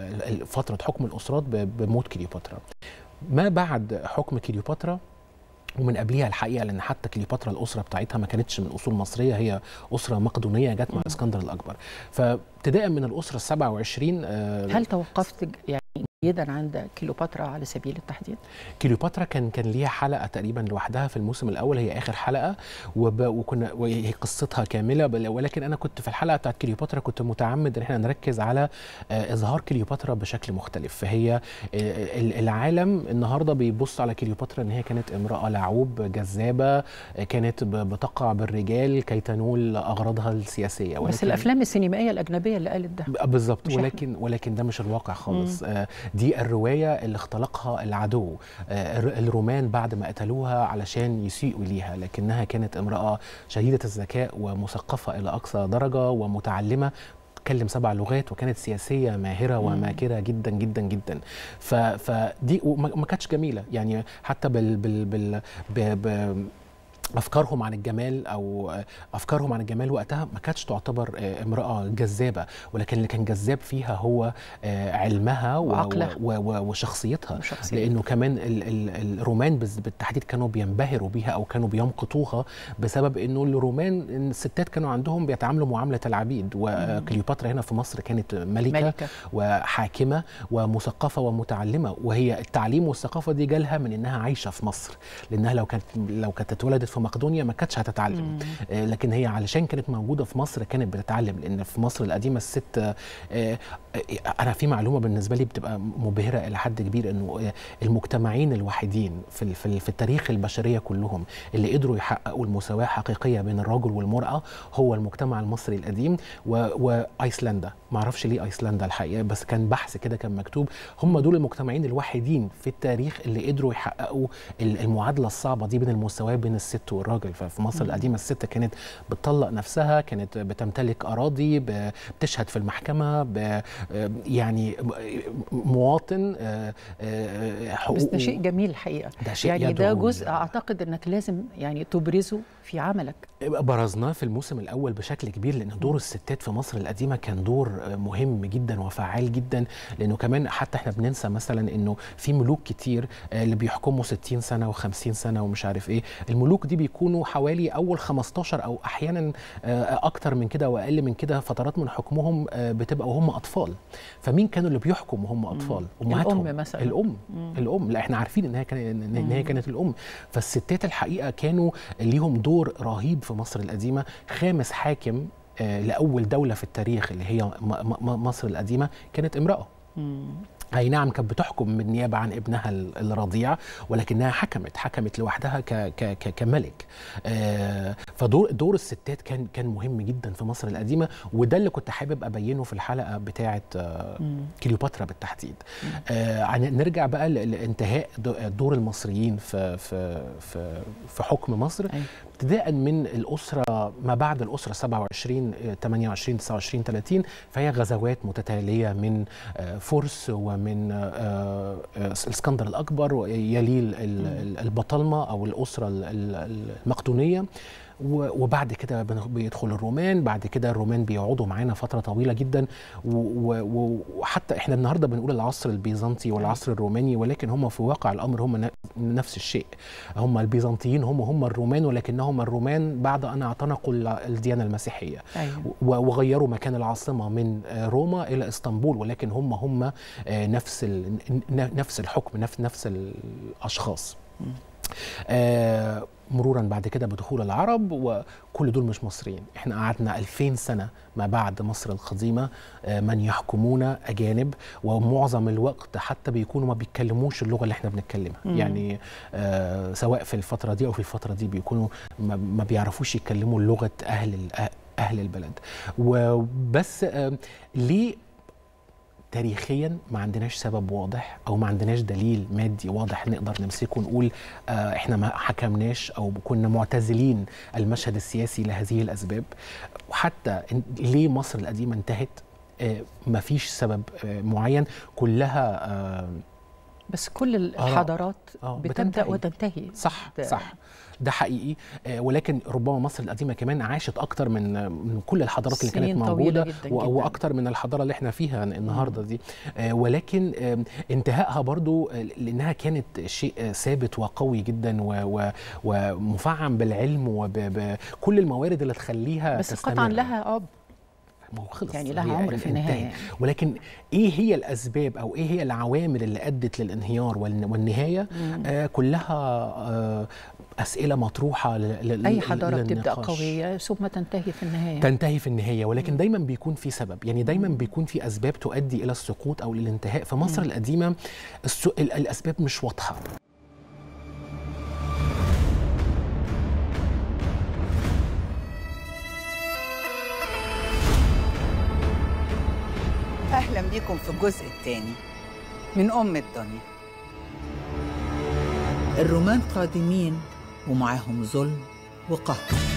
فترة حكم الأسرات بموت كليوباترا. ما بعد حكم كليوباترا ومن قبليها الحقيقه، لان حتى كليوباترا الاسره بتاعتها ما كانتش من اصول مصريه، هي اسره مقدونيه جت مع اسكندر الاكبر. فابتداء من الاسره ال27 هل توقفت يعني جيدا عند كليوباترا على سبيل التحديد؟ كليوباترا كان ليها حلقه تقريبا لوحدها في الموسم الاول، هي اخر حلقه، وهي قصتها كامله، ولكن انا كنت في الحلقه بتاعت كليوباترا كنت متعمد ان احنا نركز على اظهار كليوباترا بشكل مختلف. فهي العالم النهارده بيبص على كليوباترا ان هي كانت امراه لعوب جذابه، كانت بتقع بالرجال كي تنول اغراضها السياسيه، بس الافلام السينمائيه الاجنبيه اللي قالت ده بالظبط، ولكن ده مش الواقع خالص. دي الرواية اللي اختلقها العدو، الرومان بعد ما قتلوها علشان يسيئوا ليها، لكنها كانت امرأة شديدة الذكاء ومثقفة إلى أقصى درجة ومتعلمة، تتكلم 7 لغات، وكانت سياسية ماهرة وماكرة جدا جدا جدا. فدي ما كانتش جميلة يعني، حتى أفكارهم عن الجمال أو أفكارهم عن الجمال وقتها ما كانتش تعتبر امرأة جذابة، ولكن اللي كان جذاب فيها هو علمها وشخصيتها، لأنه كمان الرومان بالتحديد كانوا بينبهروا بيها أو كانوا بيمقتوها بسبب أنه الرومان الستات كانوا عندهم بيتعاملوا معاملة العبيد، وكليوباترا هنا في مصر كانت ملكة وحاكمة ومثقفة ومتعلمة، وهي التعليم والثقافة دي جالها من أنها عايشة في مصر، لأنها لو كانت اتولدت في مقدونيا ما كانتش هتتعلم، لكن هي علشان كانت موجوده في مصر كانت بتتعلم، لان في مصر القديمه الست، انا في معلومه بالنسبه لي بتبقى مبهره الى حد كبير، انه المجتمعين الوحيدين في التاريخ البشريه كلهم اللي قدروا يحققوا المساواه حقيقيه بين الرجل والمراه هو المجتمع المصري القديم وايسلندا. ما اعرفش ليه ايسلندا الحقيقه، بس كان بحث كده كان مكتوب هم دول المجتمعين الوحيدين في التاريخ اللي قدروا يحققوا المعادله الصعبه دي بين المساواه بين الست والراجل. ففي مصر القديمه الست كانت بتطلق نفسها، كانت بتمتلك اراضي، بتشهد في المحكمه، يعني مواطن، حقوق. بس ده شيء جميل الحقيقه، ده شيء يعني ده جزء اعتقد انك لازم يعني تبرزه في عملك. برزناه في الموسم الاول بشكل كبير، لان دور الستات في مصر القديمه كان دور مهم جدا وفعال جدا، لانه كمان حتى احنا بننسى مثلا انه في ملوك كتير اللي بيحكموا 60 سنه و50 سنه ومش عارف ايه، الملوك دي بيكونوا حوالي اول 15 او احيانا اكتر من كده واقل من كده فترات من حكمهم بتبقى وهم اطفال. فمين كانوا اللي بيحكموا وهم اطفال؟ امهاتهم. الام مثلا. الام لا احنا عارفين ان هي كانت الام. فالستات الحقيقه كانوا ليهم دور رهيب في مصر القديمه. خامس حاكم لاول دوله في التاريخ اللي هي مصر القديمه كانت امراه. اي نعم كانت بتحكم بالنيابه عن ابنها الرضيع، ولكنها حكمت لوحدها كملك. فدور الستات كان مهم جدا في مصر القديمه، وده اللي كنت حابب ابينه في الحلقه بتاعه كليوباترا بالتحديد. نرجع بقى لانتهاء دور المصريين في حكم مصر، ابتداء من الاسره ما بعد الاسره 27 28 29 30، فهي غزوات متتاليه من فرس ومن الاسكندر الاكبر، ويليه البطالمه او الاسره المقدونيه، وبعد كده بيدخل الرومان. بعد كده الرومان بيقعدوا معانا فتره طويله جدا، وحتى احنا النهارده بنقول العصر البيزنطي والعصر الروماني، ولكن هم في واقع الامر هم نفس الشيء. هم البيزنطيين هم الرومان، ولكنهم الرومان بعد ان اعتنقوا الديانه المسيحيه. وغيروا مكان العاصمه من روما الى اسطنبول، ولكن هم نفس الحكم، نفس الاشخاص. مرورا بعد كده بدخول العرب، وكل دول مش مصريين. احنا قعدنا 2000 سنة ما بعد مصر القديمة من يحكمون أجانب، ومعظم الوقت حتى بيكونوا ما بيتكلموش اللغة اللي احنا بنتكلمها. يعني سواء في الفترة دي أو في الفترة دي بيكونوا ما بيعرفوش يتكلموا لغة أهل البلد. وبس ليه تاريخيا ما عندناش سبب واضح او ما عندناش دليل مادي واضح نقدر نمسكه ونقول احنا ما حكمناش او كنا معتزلين المشهد السياسي لهذه الاسباب. وحتى ليه مصر القديمه انتهت ما فيش سبب معين، كلها بس كل الحضارات بتبدأ وتنتهي. صح صح، ده حقيقي. ولكن ربما مصر القديمه كمان عاشت اكتر من كل الحضارات اللي كانت موجوده، واكتر من الحضاره اللي احنا فيها النهارده دي. ولكن انتهائها برضو لانها كانت شيء ثابت وقوي جدا ومفعم بالعلم وبكل الموارد اللي تخليها بس تستمر. قطعا لها خلص يعني لها عمر في النهايه. ولكن ايه هي الاسباب او ايه هي العوامل اللي ادت للانهيار والنهايه؟ كلها اسئله مطروحه اي حضاره بتبدا قويه ثم تنتهي في النهايه. ولكن دايما بيكون في سبب، يعني دايما بيكون في اسباب تؤدي الى السقوط او للانتهاء. في مصر القديمه الاسباب مش واضحه. أهلا بكم في الجزء الثاني من أم الدنيا. الرومان قادمين ومعاهم ظلم وقهر.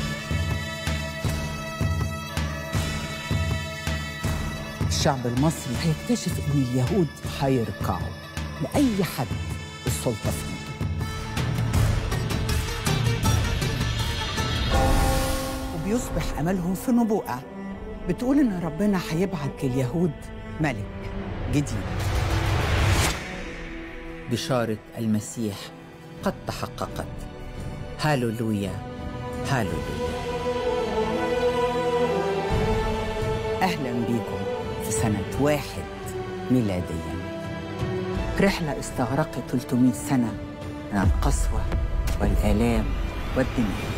الشعب المصري هيكتشف إن اليهود هيركعوا لأي حد السلطة في إيده، وبيصبح أملهم في نبوءة بتقول إن ربنا هيبعت لليهود ملك جديد. بشارة المسيح قد تحققت. هاللويا هاللويا. أهلا بيكم في سنة 1 ميلاديا، رحلة استغرقت 300 سنة من القسوة والآلام والدماء.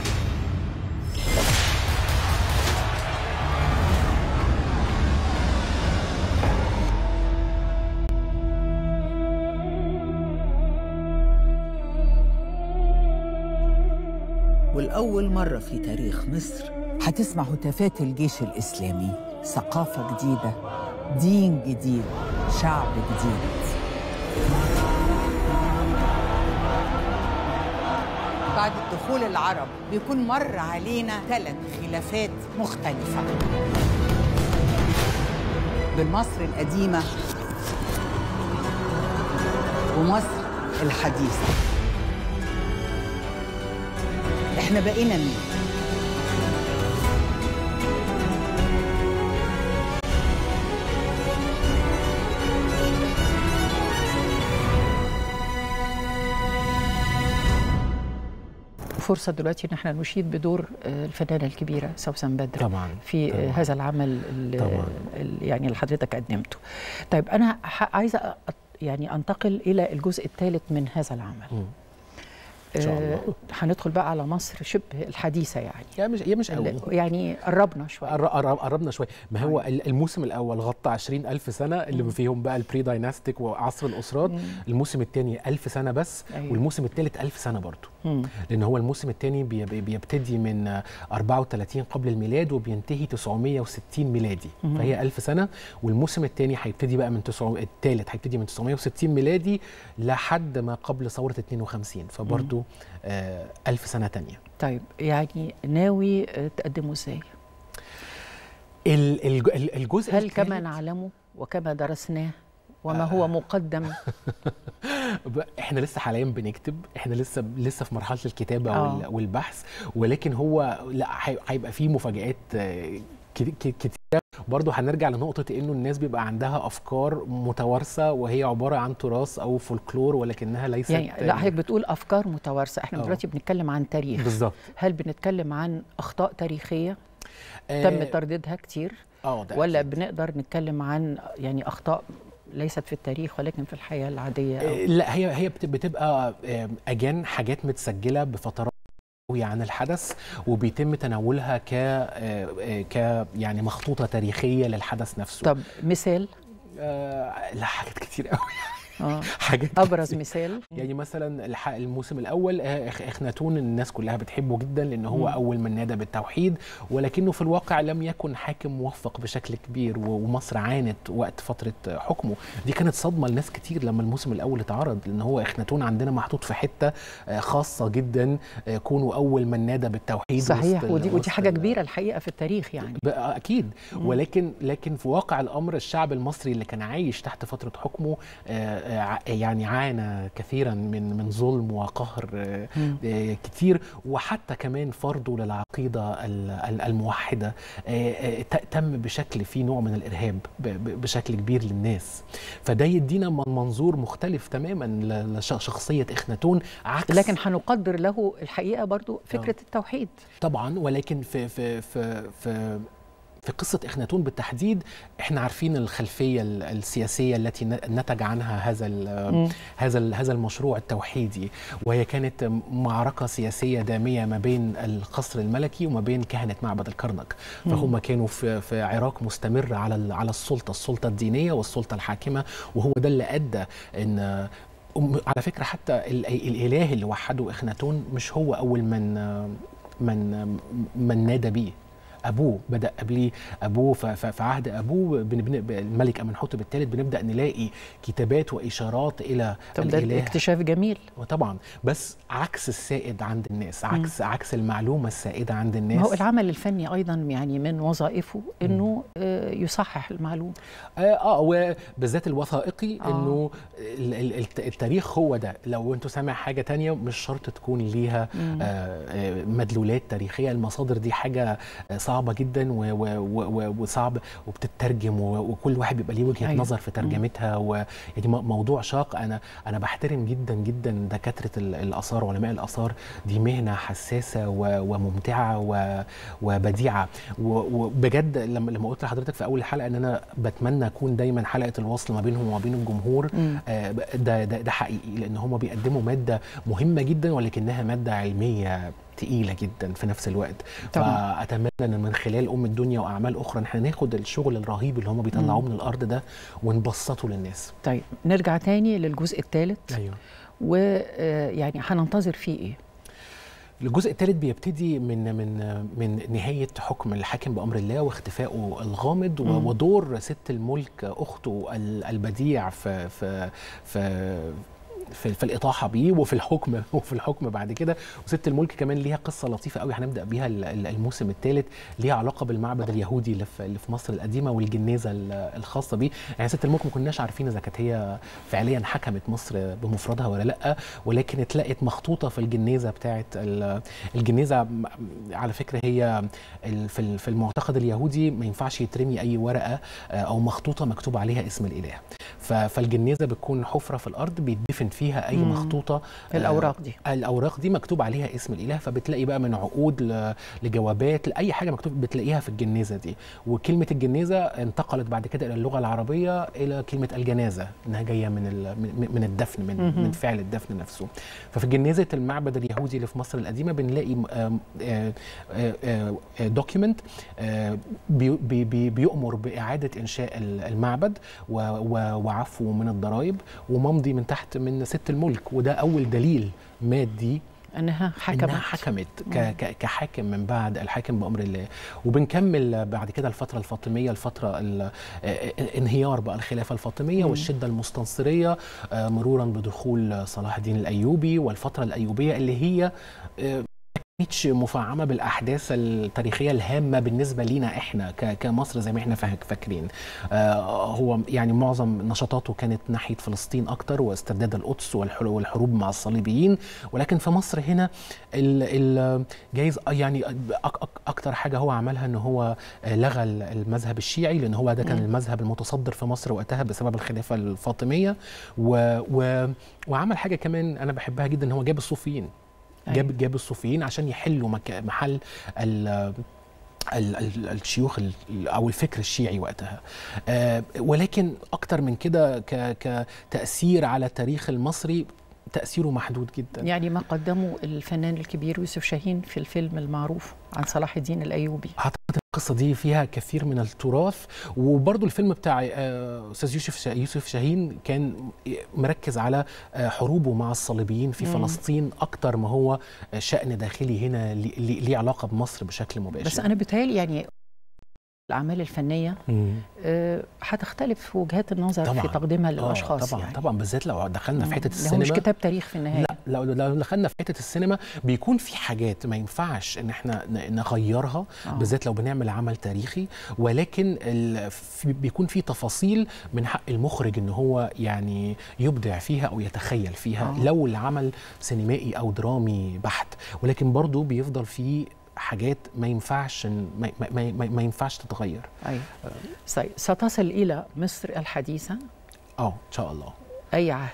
والأول مرة في تاريخ مصر هتسمع هتافات الجيش الإسلامي. ثقافة جديدة، دين جديد، شعب جديد. بعد دخول العرب بيكون مر علينا 3 خلافات مختلفة بين مصر القديمة ومصر الحديثة. احنا بقينا مين؟ فرصة دلوقتي ان احنا نشيد بدور الفنانة الكبيرة سوسن بدر طبعا في طبعا هذا العمل يعني اللي حضرتك قدمته. طيب انا عايزة يعني انتقل الى الجزء الثالث من هذا العمل. إن شاء الله هندخل بقى على مصر شبه الحديثة، يعني مش قوي، يعني قربنا شوية. قربنا شوية. ما هو الموسم الأول غطى 20,000 سنة اللي فيهم بقى البري دايناستيك وعصر الأسرات. الموسم الثاني 1000 سنة بس. أيوة. والموسم الثالث 1000 سنة برضو. لأن هو الموسم الثاني بيبتدي من 34 قبل الميلاد وبينتهي 960 ميلادي. فهي 1000 سنة. والموسم الثاني هيبتدي بقى الثالث هيبتدي من 960 ميلادي لحد ما قبل ثورة 52. فبرضو 1000 سنة تانية. طيب يعني ناوي تقدمه ازاي؟ الجزء هل كما نعلمه وكما درسناه وما هو مقدم؟ احنا لسه حاليا بنكتب، احنا لسه في مرحلة الكتابة والبحث. ولكن هو لا هيبقى فيه مفاجآت كتير. برضه هنرجع لنقطة انه الناس بيبقى عندها افكار متوارثة وهي عبارة عن تراث او فولكلور ولكنها ليست يعني لا حضرتك بتقول افكار متوارثة، احنا دلوقتي بنتكلم عن تاريخ. بالظبط. هل بنتكلم عن اخطاء تاريخية تم ترديدها كتير؟ ولا أكيد. بنقدر نتكلم عن يعني اخطاء ليست في التاريخ ولكن في الحياة العادية؟ لا هي بتبقى اجان حاجات متسجلة بفترات عن الحدث وبيتم تناولها ك يعني مخطوطة تاريخية للحدث نفسه. طب مثال؟ لا حاجات كتير قوي. حاجات ابرز مثال يعني مثلا الموسم الاول اخناتون الناس كلها بتحبه جدا لان هو اول من نادى بالتوحيد، ولكنه في الواقع لم يكن حاكم موفق بشكل كبير ومصر عانت وقت فتره حكمه. دي كانت صدمه لناس كتير لما الموسم الاول اتعرض، لان هو اخناتون عندنا محطوط في حته خاصه جدا، كونه اول من نادى بالتوحيد. صحيح. ودي حاجه كبيره الحقيقه في التاريخ يعني. اكيد. ولكن في واقع الامر الشعب المصري اللي كان عايش تحت فتره حكمه يعني عانى كثيرا من ظلم وقهر كتير، وحتى كمان فرضه للعقيدة الموحدة تم بشكل فيه نوع من الإرهاب بشكل كبير للناس. فده يدينا منظور مختلف تماما لشخصية إخناتون، عكس لكن هنقدر له الحقيقة برضو فكرة التوحيد طبعا. ولكن في قصة إخناتون بالتحديد احنا عارفين الخلفية السياسية التي نتج عنها هذا المشروع التوحيدي، وهي كانت معركة سياسية دامية ما بين القصر الملكي وما بين كهنة معبد الكرنك. فهم كانوا في عراك مستمر على السلطة الدينية والسلطة الحاكمة، وهو ده اللي أدى ان على فكرة حتى الإله اللي وحده إخناتون مش هو أول من نادى بيه. أبوه بدأ قبليه، أبوه في عهد أبوه الملك أمنحوتب الثالث بنبدأ نلاقي كتابات وإشارات إلى الإله. ده اكتشاف جميل. وطبعا بس عكس السائد عند الناس، عكس المعلومة السائدة عند الناس. ما هو العمل الفني أيضا يعني من وظائفه إنه يصحح المعلومة. وبالذات الوثائقي إنه التاريخ هو ده. لو أنتوا سامع حاجة تانية مش شرط تكون ليها مدلولات تاريخية. المصادر دي حاجة صعبة جدا وصعب وبتترجم، وكل واحد بيبقى ليه وجهة نظر في ترجمتها، يعني موضوع شاق. أنا بحترم جدا جدا دكاترة الآثار وعلماء الآثار. دي مهنة حساسة وممتعة وبديعة. وبجد لما قلت لحضرتك في أول الحلقة إن أنا بتمنى أكون دايما حلقة الوصل ما بينهم وما بين الجمهور، ده حقيقي، لأن هم بيقدموا مادة مهمة جدا ولكنها مادة علمية تقيلة جدا في نفس الوقت. فأتمنى ان من خلال الدنيا واعمال اخرى احنا ناخد الشغل الرهيب اللي هم بيطلعوه من الارض ده ونبسطه للناس. طيب نرجع تاني للجزء الثالث. ايوه. ويعني هننتظر فيه ايه؟ الجزء الثالث بيبتدي من نهاية حكم الحاكم بأمر الله واختفائه الغامض ودور ست الملك أخته البديع في الإطاحة بيه وفي الحكم بعد كده. وست الملك كمان ليها قصة لطيفة قوي هنبدأ بيها الموسم الثالث، ليها علاقة بالمعبد اليهودي اللي في مصر القديمة والجنازة الخاصة بيه. يعني ست الملك ما كناش عارفين إذا كانت هي فعليا حكمت مصر بمفردها ولا لأ، ولكن اتلقت مخطوطة في الجنازة بتاعت الجنازة. على فكرة هي في المعتقد اليهودي ما ينفعش يترمي أي ورقة أو مخطوطة مكتوب عليها اسم الإله. فالجنازة بتكون حفرة في الأرض بيدفن فيها أي مخطوطة. الأوراق دي مكتوب عليها اسم الإله، فبتلاقي بقى من عقود لجوابات لأي حاجة مكتوب بتلاقيها في الجنازة دي. وكلمة الجنازة انتقلت بعد كده إلى اللغة العربية إلى كلمة الجنازة، إنها جاية من الدفن، من فعل الدفن نفسه. ففي جنازة المعبد اليهودي اللي في مصر القديمة بنلاقي دوكيمنت بيؤمر بإعادة إنشاء المعبد وعفو من الضرائب، وممضي من تحت من ست الملك. وده أول دليل مادي انها حكمت كحاكم من بعد الحاكم بأمر الله. وبنكمل بعد كده الفترة الفاطمية، الفترة انهيار بقى الخلافة الفاطمية والشدة المستنصرية، مرورا بدخول صلاح الدين الأيوبي والفترة الأيوبية اللي هي مش مفعمة بالأحداث التاريخية الهامة بالنسبة لينا إحنا كمصر زي ما إحنا فاكرين. هو يعني معظم نشاطاته كانت ناحية فلسطين أكتر واسترداد القدس والحروب مع الصليبيين، ولكن في مصر هنا جايز يعني أكتر حاجة هو عملها إن هو لغى المذهب الشيعي، لأن هو ده كان المذهب المتصدر في مصر وقتها بسبب الخلافة الفاطمية. وعمل حاجة كمان أنا بحبها جدا، إن هو جاب الصوفيين. جاب الصوفيين عشان يحلوا محل الشيوخ او الفكر الشيعي وقتها. ولكن اكتر من كده كتأثير على التاريخ المصري تأثيره محدود جدا. يعني ما قدمه الفنان الكبير يوسف شاهين في الفيلم المعروف عن صلاح الدين الأيوبي، أعتقد القصة دي فيها كثير من التراث. وبرضو الفيلم بتاع أستاذ يوسف شاهين كان مركز على حروبه مع الصليبيين في فلسطين أكتر ما هو شأن داخلي هنا ليه علاقة بمصر بشكل مباشر. بس أنا بتهيألي يعني الأعمال الفنية هتختلف وجهات النظر في تقديمها للأشخاص. طبعا بالذات لو دخلنا في حتة السينما. مش كتاب تاريخ في النهاية. لا لو دخلنا في حته السينما بيكون في حاجات ما ينفعش ان احنا نغيرها، بالذات لو بنعمل عمل تاريخي، ولكن بيكون في تفاصيل من حق المخرج ان هو يعني يبدع فيها او يتخيل فيها لو العمل سينمائي او درامي بحت، ولكن برضو بيفضل فيه حاجات ما ينفعش ما ينفعش تتغير. ايوه. ستصل الى مصر الحديثه ان شاء الله. اي عهد؟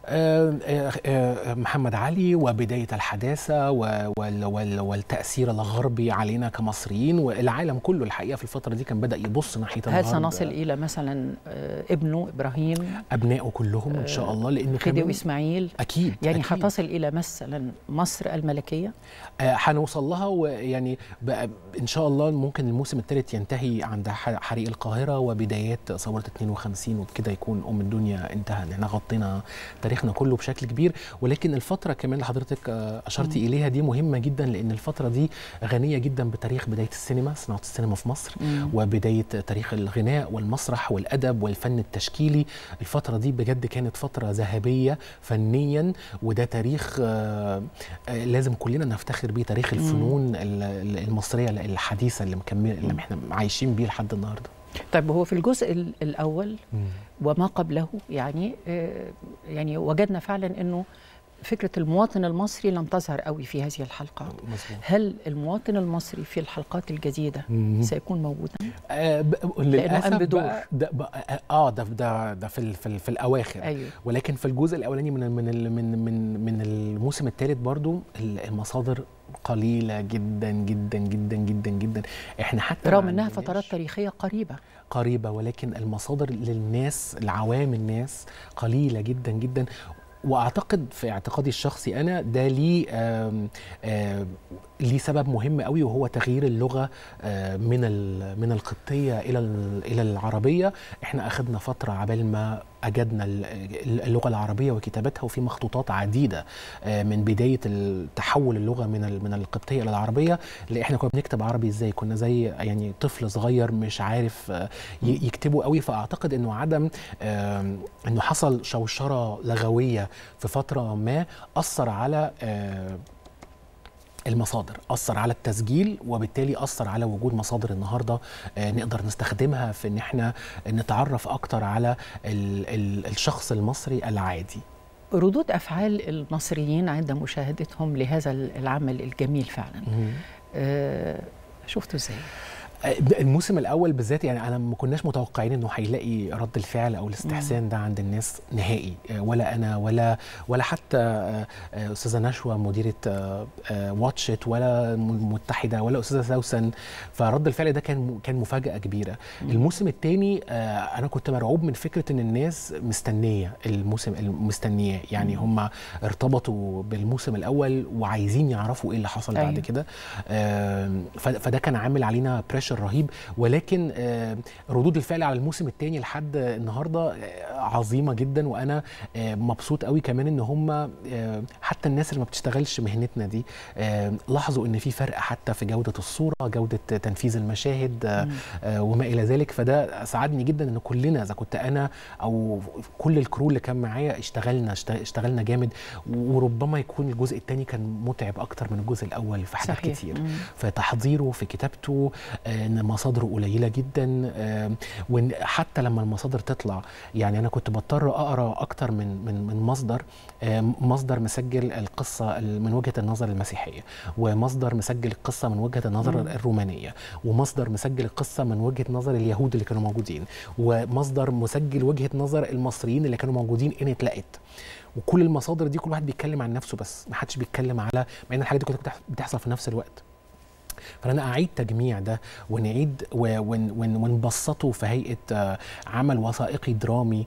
محمد علي وبداية الحداثة والتأثير الغربي علينا كمصريين، والعالم كله الحقيقة في الفترة دي كان بدأ يبص ناحية الغرب. هل سنصل إلى مثلا ابنه إبراهيم؟ أبنائه كلهم إن شاء الله، لأن خديوي إسماعيل أكيد يعني أكيد. هتصل إلى مثلا مصر الملكية؟ هنوصل لها، ويعني إن شاء الله ممكن الموسم الثالث ينتهي عند حريق القاهرة وبدايات ثورة 52، وبكده يكون الدنيا انتهى. احنا غطينا تاريخنا كله بشكل كبير، ولكن الفترة كمان اللي حضرتك أشرتي إليها دي مهمة جدا، لأن الفترة دي غنية جدا بتاريخ بداية السينما، صناعة السينما في مصر، وبداية تاريخ الغناء والمسرح والأدب والفن التشكيلي. الفترة دي بجد كانت فترة ذهبية فنيا، وده تاريخ لازم كلنا نفتخر بيه، تاريخ الفنون المصرية الحديثة اللي احنا عايشين بيه لحد النهارده. طيب هو في الجزء الأول وما قبله يعني وجدنا فعلا أنه فكرة المواطن المصري لم تظهر قوي في هذه الحلقات. هل المواطن المصري في الحلقات الجديدة سيكون موجودا؟ للأسف قام بدور. ده في الأواخر. أيوه. ولكن في الجزء الأولاني من الموسم الثالث برضو المصادر قليلة جدا جدا جدا جدا جدا. احنا حتى رغم انها فترات تاريخية قريبة، ولكن المصادر للناس العوام الناس قليلة جدا جدا. واعتقد في اعتقادي الشخصي انا ده ليه سبب مهم قوي، وهو تغيير اللغه من القبطيه الى العربيه. احنا اخذنا فتره عبال ما اجدنا اللغه العربيه وكتابتها، وفي مخطوطات عديده من بدايه تحول اللغه من القبطيه الى العربيه. اللي احنا كنا بنكتب عربي ازاي؟ كنا زي يعني طفل صغير مش عارف يكتبه قوي. فاعتقد انه عدم انه حصل شوشره لغويه في فتره ما اثر على المصادر، أثر على التسجيل، وبالتالي أثر على وجود مصادر النهاردة نقدر نستخدمها في إن احنا نتعرف أكتر على الشخص المصري العادي. ردود أفعال المصريين عند مشاهدتهم لهذا العمل الجميل فعلا شفتوا ازاي؟ الموسم الاول بالذات يعني انا ما كناش متوقعين انه هيلاقي رد الفعل او الاستحسان ده عند الناس نهائي، ولا انا ولا حتى استاذه نشوى مديره واتشت، ولا متحده، ولا استاذه سوسن. فرد الفعل ده كان مفاجاه كبيره. الموسم الثاني انا كنت مرعوب من فكره ان الناس مستنيه مستنياه، يعني هم ارتبطوا بالموسم الاول وعايزين يعرفوا ايه اللي حصل بعد كده. فده كان عامل علينا بريشر رهيب. ولكن ردود الفعل على الموسم الثاني لحد النهارده عظيمه جدا، وانا مبسوط قوي كمان ان هم حتى الناس اللي ما بتشتغلش مهنتنا دي لاحظوا ان في فرق حتى في جوده الصوره، جوده تنفيذ المشاهد وما الى ذلك. فده ساعدني جدا ان كلنا، اذا كنت انا او كل الكرو اللي كان معايا، اشتغلنا جامد. وربما يكون الجزء الثاني كان متعب اكتر من الجزء الاول في حاجات كتير، في تحضيره، في كتابته، ان مصادره قليله جدا. وحتى لما المصادر تطلع، يعني انا كنت بضطر اقرا اكتر من مصدر مسجل القصه من وجهه النظر المسيحيه، ومصدر مسجل القصه من وجهه النظر الرومانيه، ومصدر مسجل القصه من وجهه نظر اليهود اللي كانوا موجودين، ومصدر مسجل وجهه نظر المصريين اللي كانوا موجودين ان اتلقت. وكل المصادر دي كل واحد بيتكلم عن نفسه، بس ما حدش بيتكلم على، مع ان الحاجات دي كلها بتحصل في نفس الوقت. فأنا أعيد تجميع ده ونعيد ونبسطه في هيئة عمل وثائقي درامي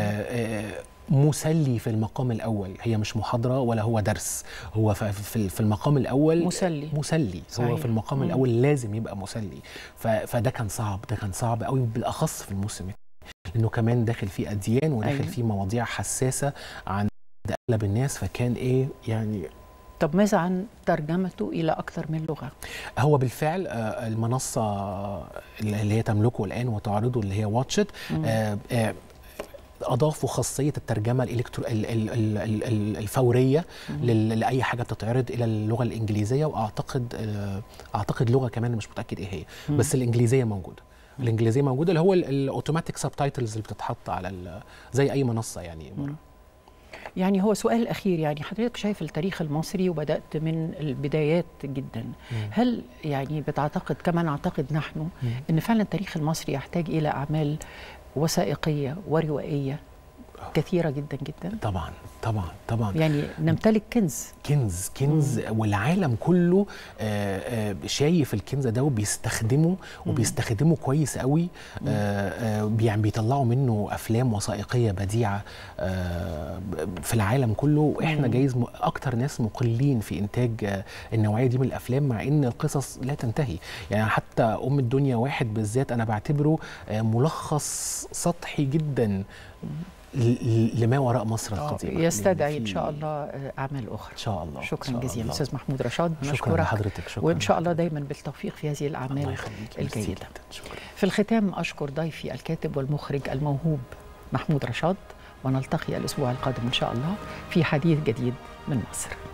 مسلي في المقام الأول. هي مش محاضرة ولا هو درس، هو في المقام الأول مسلي. صحيح. هو في المقام الأول لازم يبقى مسلي. فده كان صعب قوي، بالأخص في الموسم، لأنه كمان داخل فيه أديان وداخل فيه مواضيع حساسة عند أغلب الناس. فكان يعني. طب ماذا عن ترجمته إلى أكثر من لغة؟ هو بالفعل المنصة اللي هي تملكه الآن وتعرضه اللي هي واتشت اضافوا خاصيه الترجمه الفوريه لاي حاجه بتتعرض الى اللغه الانجليزيه، واعتقد اعتقد لغه كمان مش متاكد ايه هي، بس الانجليزيه موجوده. الانجليزيه موجوده، اللي هو الاوتوماتيك سبتايتلز اللي بتتحط على زي اي منصه يعني. يعني هو سؤال اخير، يعني حضرتك شايف التاريخ المصري وبدات من البدايات جدا، هل يعني بتعتقد كما نعتقد نحن ان فعلا التاريخ المصري يحتاج الى اعمال وثائقيه وروائيه كثيرة جدا جدا؟ طبعا طبعا طبعا، يعني نمتلك كنز والعالم كله شايف الكنز ده وبيستخدمه كويس قوي. يعني بيطلعوا منه افلام وثائقيه بديعه في العالم كله، واحنا جايز اكتر ناس مقلين في انتاج النوعيه دي من الافلام، مع ان القصص لا تنتهي. يعني حتى ام الدنيا واحد بالذات انا بعتبره ملخص سطحي جدا لما وراء مصر القديمة، يستدعي إن شاء الله أعمال أخرى. إن شاء الله. شكرا جزيلا أستاذ محمود رشاد، شكرا لحضرتك. شكرا، وإن شاء الله دايما بالتوفيق في هذه الأعمال الجيدة. شكرا. في الختام أشكر ضيفي الكاتب والمخرج الموهوب محمود رشاد، ونلتقي الأسبوع القادم إن شاء الله في حديث جديد من مصر.